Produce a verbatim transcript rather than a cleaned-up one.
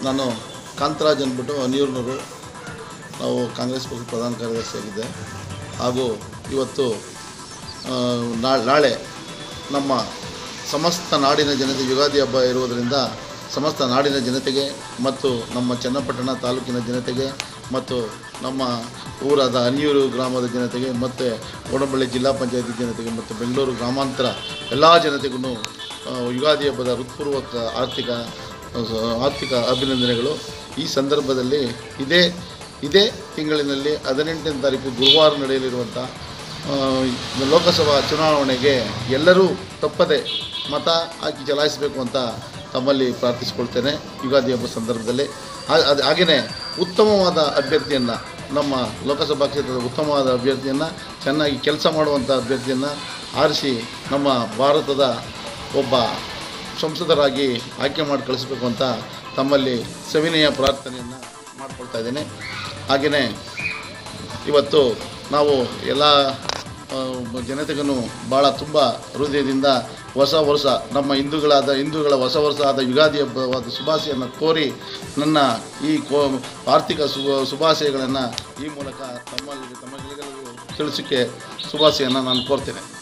ನಾನು ಕಾಂತರಾಜ್ ಅಂದ್ಬಿಟ್ಟು ನೀರ್ನೂರು, ನಾವು ಕಾಂಗ್ರೆಸ್ ಪಕ್ಷದ ಪ್ರಧಾನ ಕಾರ್ಯದರ್ಶಿಯಾಗಿದ್ದೆ. ಹಾಗೂ ಇವತ್ತು ನಾಳೆ ನಮ್ಮ ಸಮಸ್ತ ನಾಡಿನ ಜನತೆ ಯುಗಾದಿ ಹಬ್ಬ ಇರುವುದರಿಂದ ಸಮಸ್ತ ನಾಡಿನ ಜನತೆಗೆ ಮತ್ತು ನಮ್ಮ ಚನ್ನಪಟ್ಟಣ ತಾಲೂಕಿನ ಜನತೆಗೆ ಮತ್ತು ನಮ್ಮ ಊರಾದ ಅನಿಯೂರು ಗ್ರಾಮದ ಜನತೆಗೆ ಮತ್ತು ಕೋಡಂಬಳ್ಳಿ ಜಿಲ್ಲಾ ಪಂಚಾಯತಿ ಜನತೆಗೆ ಮತ್ತು ಬೆಂಗಳೂರು ಗ್ರಾಮಾಂತರ ಎಲ್ಲ ಜನತೆಗೂ ಯುಗಾದಿ ಹಬ್ಬದ ಹೃತ್ಪೂರ್ವಕ ಆರ್ಥಿಕ ಆರ್ಥಿಕ ಅಭಿನಂದನೆಗಳು. ಈ ಸಂದರ್ಭದಲ್ಲಿ ಇದೇ ಇದೇ ತಿಂಗಳಿನಲ್ಲಿ ಹದಿನೆಂಟನೇ ತಾರೀಕು ಗುರುವಾರ ನಡೆಯಲಿರುವಂಥ ಲೋಕಸಭಾ ಚುನಾವಣೆಗೆ ಎಲ್ಲರೂ ತಪ್ಪದೆ ಮತ ಹಾಕಿ ಚಲಾಯಿಸಬೇಕು ಅಂತ ತಮ್ಮಲ್ಲಿ ಪ್ರಾರ್ಥಿಸಿಕೊಳ್ತೇನೆ. ಯುಗಾದಿ ಹಬ್ಬ ಸಂದರ್ಭದಲ್ಲಿ ಅದು ಹಾಗೆಯೇ ಉತ್ತಮವಾದ ಅಭ್ಯರ್ಥಿಯನ್ನು, ನಮ್ಮ ಲೋಕಸಭಾ ಕ್ಷೇತ್ರದ ಉತ್ತಮವಾದ ಅಭ್ಯರ್ಥಿಯನ್ನು, ಚೆನ್ನಾಗಿ ಕೆಲಸ ಮಾಡುವಂಥ ಅಭ್ಯರ್ಥಿಯನ್ನು ಆರಿಸಿ ನಮ್ಮ ಭಾರತದ ಒಬ್ಬ ಸಂಸದರಾಗಿ ಆಯ್ಕೆ ಮಾಡಿ ಕಳಿಸಬೇಕು ಅಂತ ತಮ್ಮಲ್ಲಿ ಸವಿನಯ ಪ್ರಾರ್ಥನೆಯನ್ನು ಮಾಡ್ಕೊಳ್ತಾ ಇದ್ದೇನೆ. ಹಾಗೆಯೇ ಇವತ್ತು ನಾವು ಎಲ್ಲ ಜನತೆಗೂ ಭಾಳ ತುಂಬ ಹೃದಯದಿಂದ ಹೊಸ ವರ್ಷ ನಮ್ಮ ಹಿಂದೂಗಳಾದ ಹಿಂದೂಗಳ ಹೊಸ ವರ್ಷ ಆದ ಯುಗಾದಿ ಹಬ್ಬವಾದ ಶುಭಾಶಯನ್ನು ಕೋರಿ ನನ್ನ ಈ ಕೋ ಆರ್ಥಿಕ ಶುಭ ಶುಭಾಶಯಗಳನ್ನು ಈ ಮೂಲಕ ತಮ್ಮಲ್ಲಿ ತಮ್ಮಗಳಿಗೆಲ್ಲರಿಗೂ ತಿಳಿಸೋಕ್ಕೆ ಶುಭಾಶಯನ್ನು ನಾನು ಕೋರ್ತೇನೆ.